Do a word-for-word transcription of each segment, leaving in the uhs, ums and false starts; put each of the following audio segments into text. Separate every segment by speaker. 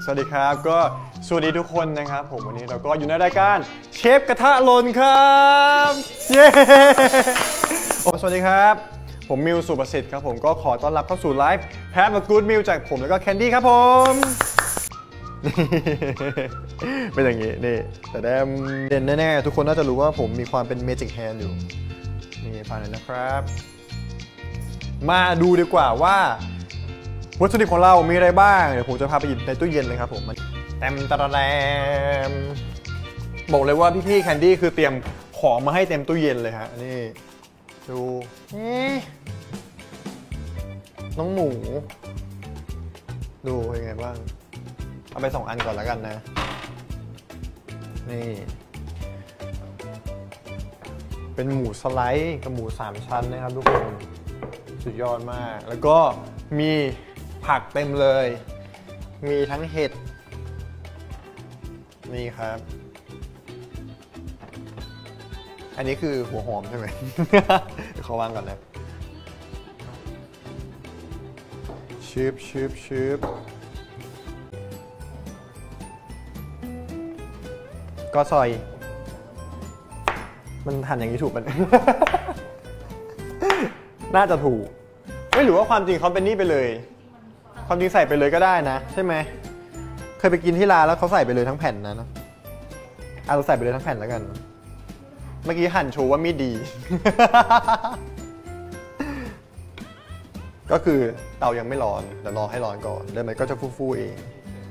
Speaker 1: สวัสดีครับก็สวัสดีทุกคนนะครับผมวันนี้เราก็อยู่ในรายการเชฟกระทะหล่นครับเย้สวัสดีครับผมมิวสุประสิทธิ์ครับผมก็ขอต้อนรับเข้าสู่ไลฟ์แพทมากู๊ดมิวจากผมแล้วก็แคนดี้ครับผมเป็นอย่างนี้นี่แต่เด่นแน่ๆทุกคนน่าจะรู้ว่าผมมีความเป็นเมจิกแฮนด์อยู่นี่ฟังหน่อยนะครับมาดูดีกว่าว่าวัตถุดิบของเรามีอะไรบ้างเดี๋ยวผมจะพาไปหยิบในตู้เย็นเลยครับผมแต้มตะระแรมบอกเลยว่าพี่ๆแคนดี้คือเตรียมของมาให้เต็มตู้เย็นเลยฮะนี่ดูน้องหมูดูเป็นไงบ้างเอาไปสองอันก่อนแล้วกันนะนี่เป็นหมูสไลด์กับหมูสามชั้นนะครับทุกคนสุดยอดมากแล้วก็มีผักเต็มเลยมีทั้งเห็ดนี่ครับอันนี้คือหัวหอมใช่ไหม เดี๋ยวเขาวางก่อนนะชืบชืบชืบก็ซอยมันหั่นอย่างนี้ถูกมัน น่าจะถูกไม่หรือว่าความจริงเขาเป็นนี่ไปเลยความจริงใส่ไปเลยก็ได้นะใช่ไหมเคยไปกินที่ร้านแล้วเขาใส่ไปเลยทั้งแผ่นนะเนาะเอาเราใส่ไปเลยทั้งแผ่นแล้วกันเมื่อกี้หั่นโชว์ว่ามีดดี ก็คือเตายังไม่ร้อนเดี๋ยวรอให้ร้อนก่อนเดี๋ยวมันก็จะฟูๆเอง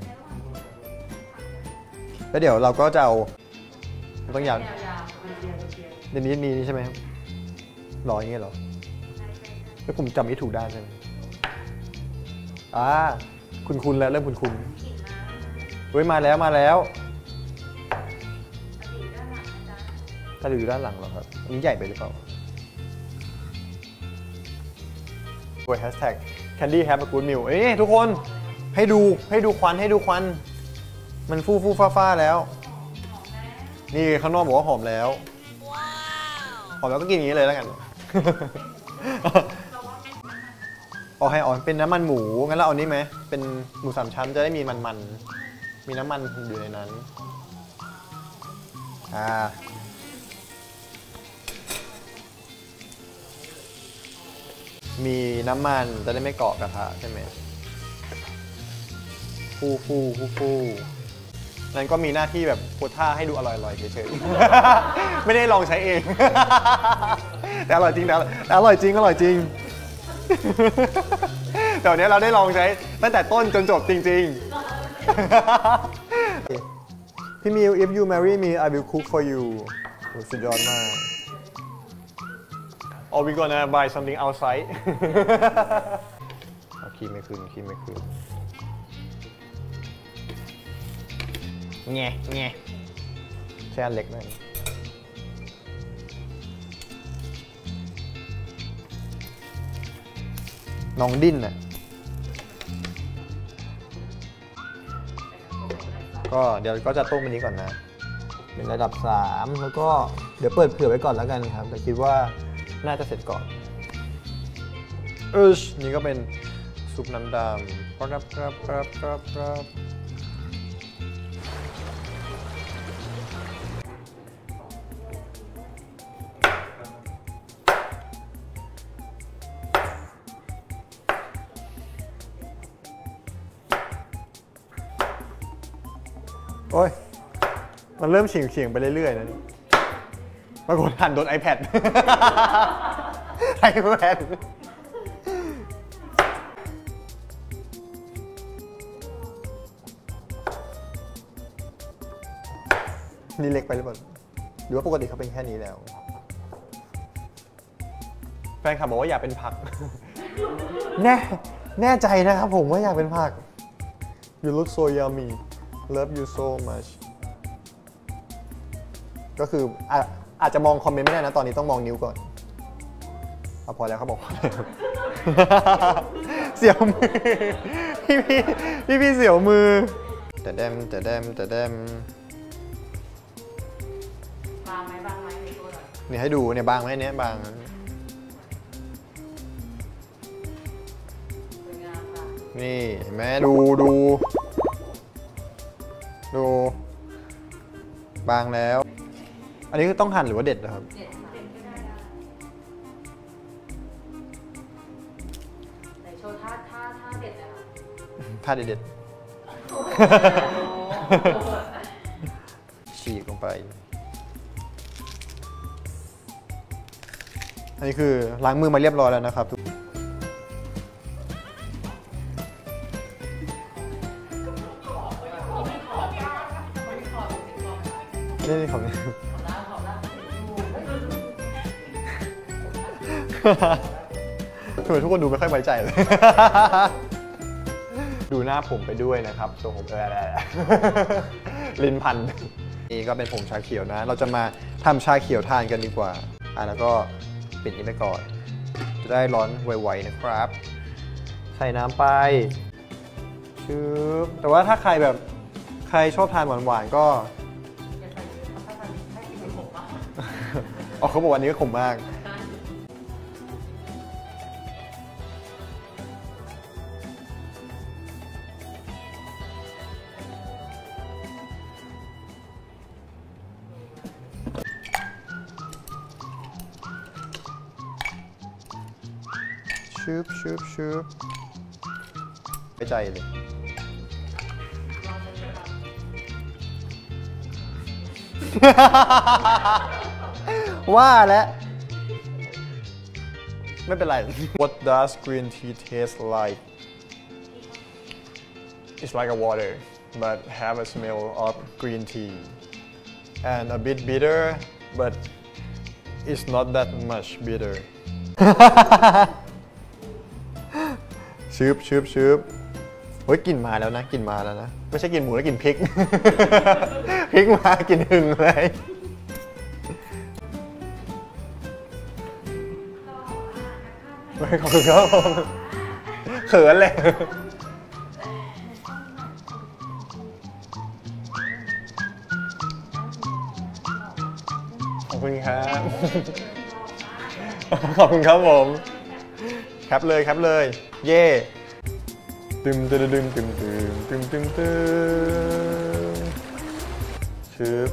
Speaker 1: แล้วเดี๋ยวเราก็จะเอาต้องยาวเดี๋ยวนี้มีนี่ใช่ไหมครับรออย่างเงี้ยหรอแล้วผมจำไม่ถูกได้ใช่ไหมอ่าคุณคุณแล้วเริ่มคุณคุณเฮ้ยมาแล้วมาแล้วตะหลิวอยู่ด้านหลังเหรอครับอันนี้ใหญ่ไปหรือเปล่าด้วยแฮชแท็ก Candy Have a Good Meal เอ้ยทุกคนให้ดูให้ดูควันให้ดูควันมันฟูฟูฟ้าฟ้าแล้วนี่ข้างนอกบอกว่าหอมแล้วหอมแล้วก็กินอย่างนี้เลยแล้วกันเอาให้อ่อนเป็นน้ำมันหมูงั้นเราเอานี้ไหมเป็นหมูสามชั้นจะได้มีมันๆมีน้ำมันอยู่ในนั้นอ่ามีน้ำมันจะได้ไม่เกาะกระทะใช่ไหมฟูฟูฟูฟูนั้นก็มีหน้าที่แบบโพสท่าให้ดูอร่อยๆเฉยๆ ไม่ได้ลองใช้เอง แต่อร่อยจริงแต่อร่อยจริงอร่อยจริง แต่วันนี้เราได้ลองใช้ตั้งแต่ต้นจนจบจริงๆ พี่มิว if you marry me I will cook for you สุดยอดมาก or we gonna buy something outside คีไม่ขึ้นคีไม่ขึ้นแง่แง่แช่เล็กหน่อยน้องดิ้นน่ะก็เดี๋ยวก็จะต้มอันนี้ก่อนนะเป็นระดับสามแล้วก็เดี๋ยวเปิดเผื่อไว้ก่อนแล้วกันครับแต่คิดว่าน่าจะเสร็จก่อนเออนี่ก็เป็นซุปน้ำดำครับครับครับครับครับโอ้ยมันเริ่มเฉียงเฉียงไปเรื่อยๆนะนี่ปรากฏหันโดน iPad iPad นี่เล็กไปหรือเปล่าหรือว่าปกติเขาเป็นแค่นี้แล้วแฟนคลับบอกว่าอยากเป็นผัก แน่แน่ใจนะครับผมว่าอยากเป็นผัก You look so yummy Love you so much ก็คืออ่ะอาจจะมองคอมเมนต์ไม่ได้นะตอนนี้ต้องมองนิ้วก่อนเอาพอแล้วเขาบอกพอแล้วเสียวมือพี่พี่พี่พี่เสียวมือแต่แดมแต่แดมแต่แดมบางไหมบางไหมในตัวหน่อยนี่ให้ดูเนี่ยบางไหมเนี้ยบางนี่เห็นไหมดูดูบางแล้ว อันนี้คือต้องหั่นหรือว่าเด็ดนะครับ
Speaker 2: เด็ดค่ะเด็ดก็ได้ไหนโชว์ท่าท่าท่าเด็ดเลยค่ะ
Speaker 1: ท่าเด็ดๆฉีกลงไปอันนี้คือล้างมือมาเรียบร้อยแล้วนะครับนี่นี่ของนี่ทำไมทุกคนดูไม่ค่อยไว้ใจเลยดูหน้าผมไปด้วยนะครับทรงผมอะไรลิ้นพันนี่ก็เป็นผงชาเขียวนะเราจะมาทำชาเขียวทานกันดีกว่าอ่ะแล้วก็ปิดนี้ไปก่อนจะได้ร้อนไวๆนะครับใส่น้ำไปชืบแต่ว่าถ้าใครแบบใครชอบทานหวานๆก็อ๋อเขาบอกวันนี้ก็ขมมากชืบชืบชืบไปใจเลยว่าแล้วไม่เป็นไร What does green tea taste like? It's like a water, but have a smell of green tea, and a bit bitter, but it's not that much bitter. ชืบชืบชืบเฮ้ยกลิ่นมาแล้วนะกลิ่นมาแล้วนะไม่ใช่กลิ่นหมูแล้วกลิ่นพริก พริกมากลิ่นหึงเลยไม่ขอบคุณครับผมเขินเลยขอบคุณครับขอบคุณครับผมแคปเลยแคปเลยเย่ตึมตึมตึมตึมตึมตึมตึมตึมชืบ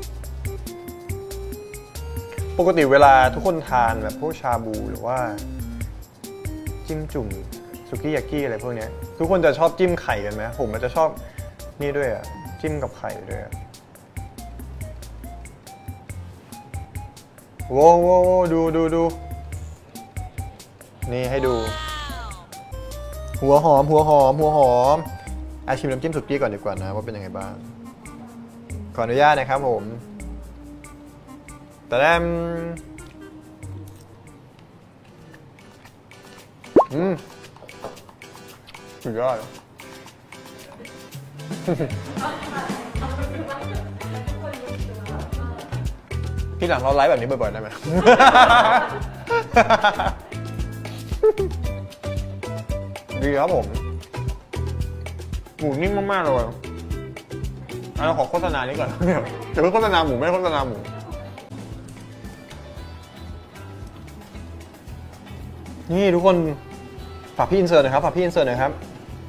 Speaker 1: ปกติเวลาทุกคนทานแบบพวกชาบูหรือว่าจิ้มจุ่มสุกี้ยากิอะไรพวกนี้ทุกคนจะชอบจิ้มไข่กันไหมผมมันจะชอบนี่ด้วยอ่ะจิ้มกับไข่ด้วยอ่ะโว้โว้ดูดูดูนี่ให้ดูหัวหอมหัวหอมหัวหอมอาชิมน้ำจิ้มสุกี้ก่อนดีกว่านะว่าเป็นยังไงบ้างขออนุญาตนะครับผมแต่แรมอืมสุดยอดพี่หลังเราไลฟ์แบบนี้บ่อยๆได้ไหมดีครับผมหมูนิ่มมากๆเลยเราขอโฆษณานี้ก่อนเดี๋ยวโฆษณาหมูไม่โฆษณาหมูนี่ทุกคนฝากพี่อินเสิร์ตหน่อยครับฝากพี่อินเสิร์ตหน่อยครับ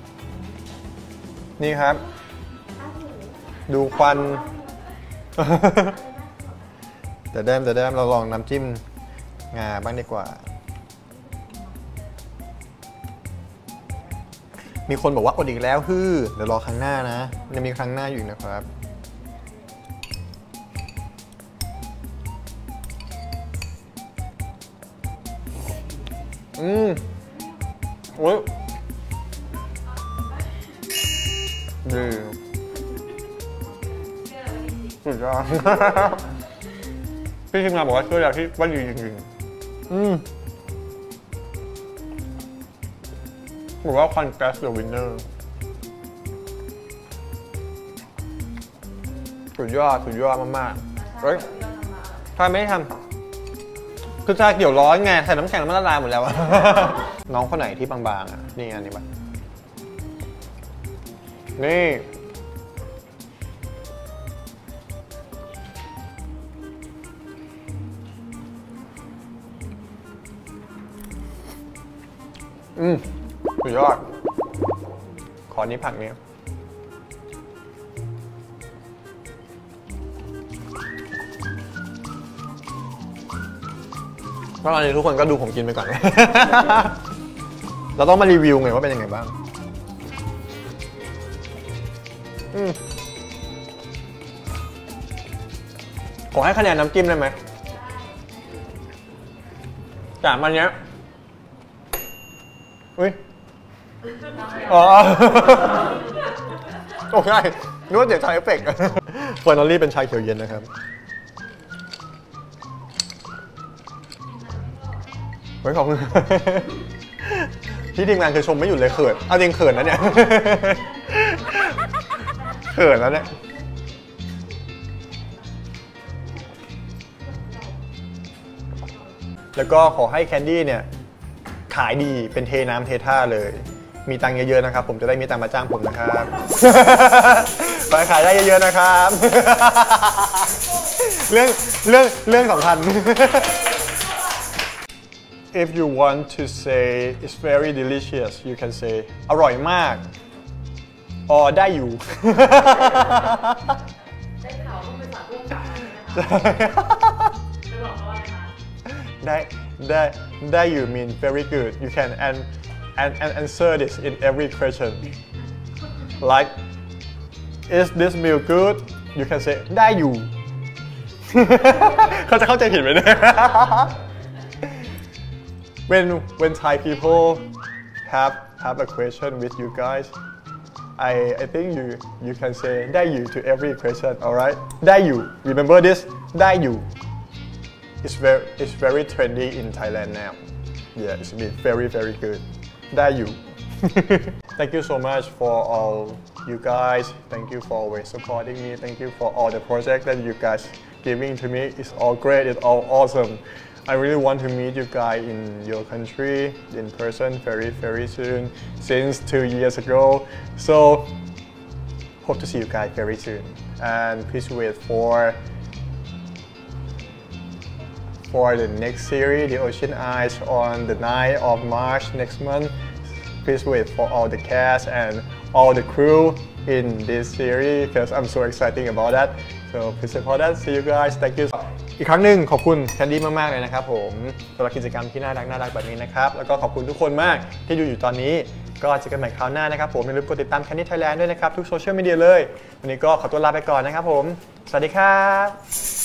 Speaker 1: นี่ครับดูควันแต่แดมแต่แดมเราลองน้ำจิ้มงาบ้างดีกว่ามีคนบอกว่าอดอีกแล้วฮือเดี๋ยวรอครั้งหน้านะยังมีครั้งหน้าอยู่นะครับอืมโอ้ยดีสุดยอดพี่ทีมงานบอกว่าช่วยแล้วที่ว่าดีจริงๆอืมบอกว่าควันแก๊สเดอะวินเนอร์สุดยอดสุดยอดมากๆเฮ้ยทำไมไม่ทำคือชาเขียวร้อนไงใส่น้ำแข็งมันละลายหมดแล้ว น้องคนไหนที่บางๆอ่ะนี่อันนี้ป่ะนี่อืมสุดยอดขอนี้ผักนี้ก็ตอนนี้ทุกคนก็ดูผมกินไปก่อน เราต้องมารีวิวไงว่าเป็นยังไงบ้างอืมขอให้คะแนนน้ำจิ้มได้ไหมจากมันเนี้ยอุ้ยอ๋อโอเคนึกว่าเดี๋ยวชายเอฟเฟกต์เฟอร์นอลลี่เป็นชายเขียวเย็นนะครับไว้ขอบคุณที่ทีมงานคือชมไม่หยุดเลยเขินเอาจริงเขินนะเนี่ยเขินแล้วเนี่ยแล้วก็ขอให้แคนดี้เนี่ยขายดีเป็นเทน้ำเทท่าเลยมีตังค์เยอะๆนะครับผมจะได้มีตังค์มาจ้างผมนะครับไปขายได้เยอะๆนะครับเรื่องเรื่องเรื่องสำคัญIf you want to say it's very delicious you can say อร่อยมากอ๋อได้อยู่
Speaker 2: ได้ข่าวว่าเป็นสาวร่วมกันใช่ไหมคะจะบอกเขาว่าอะไรคะ
Speaker 1: ได้ได้ได้อยู่ mean very good you can and and and answer this in every question like is this meal good you can say ได้อยู่ เขาจะเข้าใจผิดไหมเนี่ย when when Thai people have have a question with you guys I I think you you can say ได้อยู่ to every question alright ได้อยู่ remember this ได้อยู่ it's very it's very trendy in Thailand now yeah it's been very very good ได้อยู่ thank you so much for all you guys thank you for always supporting me thank you for all the projects that you guys giving to me it's all great it's all awesome I really want to meet you guys in your country in person very very soon since two years ago so hope to see you guys very soon and please wait for for the next series the Ocean Eyes on the ninth of March next month please wait for all the cast and all the crew in this series because I'm so excited about that so please support that see you guys thank youอีกครั้งหนึ่งขอบคุณแคนดี้มากๆเลยนะครับผมสำหรับกิจกรรมที่น่ารักน่ารักแบบนี้นะครับแล้วก็ขอบคุณทุกคนมากที่ดูอยู่ตอนนี้ก็เจอกันใหม่คราวหน้านะครับผมอย่าลืมกดติดตามแคนดี้ไทยแลนด์ด้วยนะครับทุกโซเชียลมีเดียเลยวันนี้ก็ขอตัวลาไปก่อนนะครับผมสวัสดีครับ